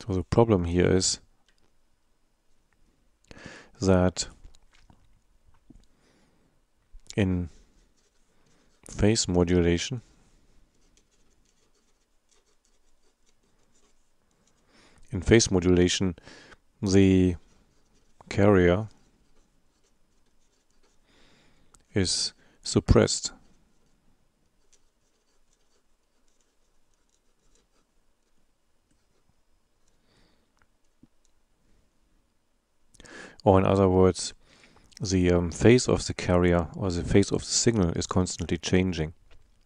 So the problem here is that in phase modulation, the carrier is suppressed. Or in other words, the phase of the carrier or the phase of the signal is constantly changing.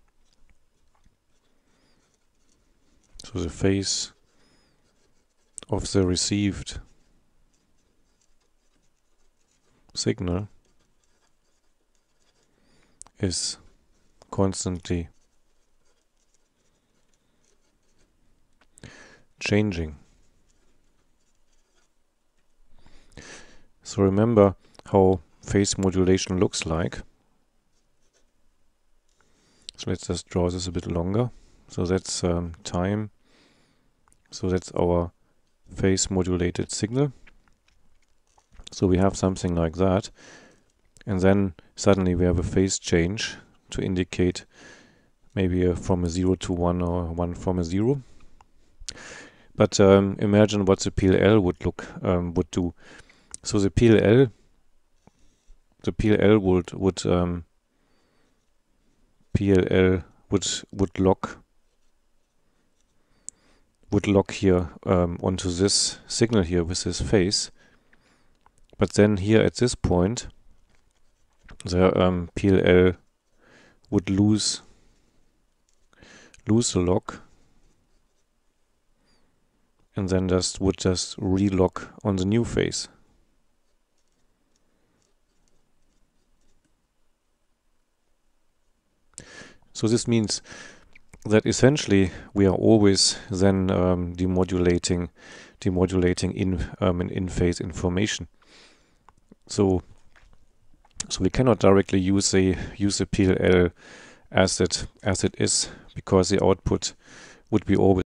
So the phase of the received signal is constantly changing. So remember how phase modulation looks like. So let's just draw this a bit longer. So that's time. So that's our phase modulated signal. So we have something like that. And then suddenly we have a phase change to indicate maybe from a 0 to 1 or 1 from a 0. But imagine what the PLL would do. So the PLL would lock here onto this signal here with this phase. But then here at this point, the PLL would lose the lock, and then would just relock on the new phase. So this means that essentially we are always then demodulating in phase information. So we cannot directly use the PLL as it is, because the output would be always